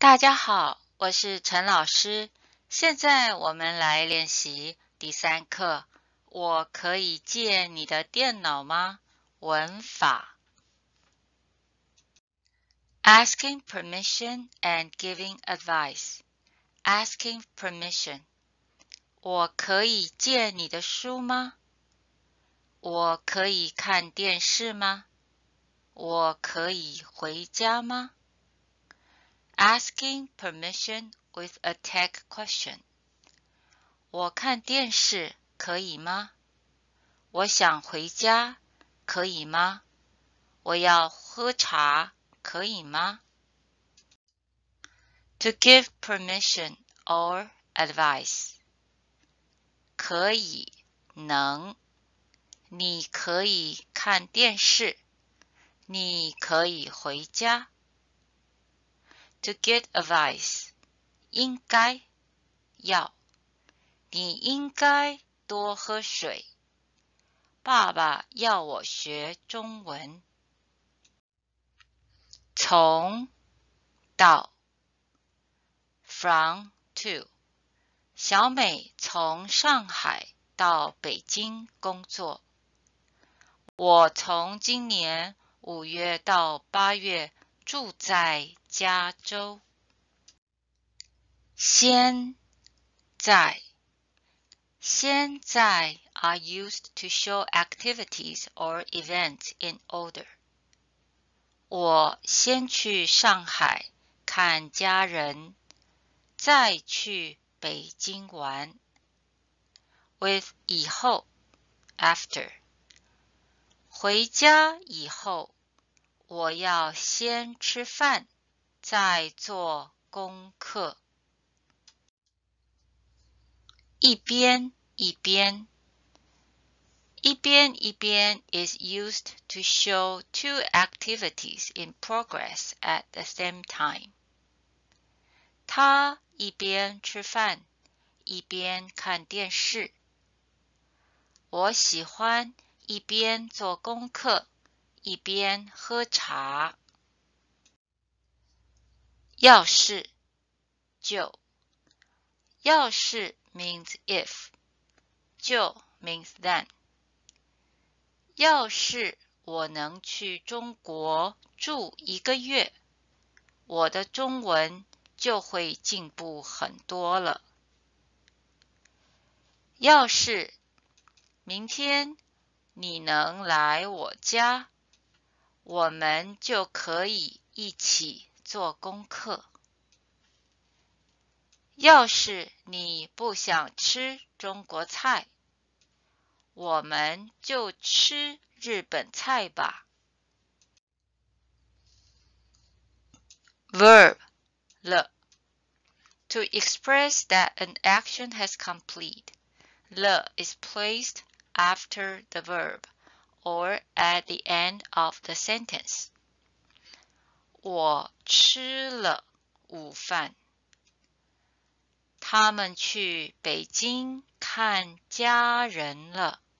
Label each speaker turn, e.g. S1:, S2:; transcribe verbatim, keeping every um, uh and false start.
S1: 大家好，我是陈老师。现在我们来练习第三课。我可以借你的电脑吗？文法。Asking permission and giving advice. Asking permission. 我可以借你的书吗？我可以看电视吗？我可以回家吗？Asking permission with a tag question. 我看电视可以吗？我想回家可以吗？我要喝茶可以吗？ To give permission or advice. 可以，能。你可以看电视。你可以回家。To give advice. 应该，要。你应该多喝水。爸爸要我学中文。从到 from to 小美从上海到北京工作。我从今年五月到八月住在加州。现在现在 are used to show activities or events in order. 我先去上海看家人，再去北京玩。With 以后 after 回家以后，我要先吃饭，再做功课。一边一边一边一边 is used to show two activities in progress at the same time. 他一边吃饭，一边看电视。我喜欢一边做功课，一边喝茶。要是就要是 means if, 就 means then. 要是我能去中国住一个月，我的中文就会进步很多了。要是明天你能来我家，我们就可以一起做功课。要是你不想吃中国菜，我们就吃日本菜吧。Verb 了 To express that an action has complete, 了 is placed after the verb or at the end of the sentence. 我吃了午饭。他们去北京看家人了。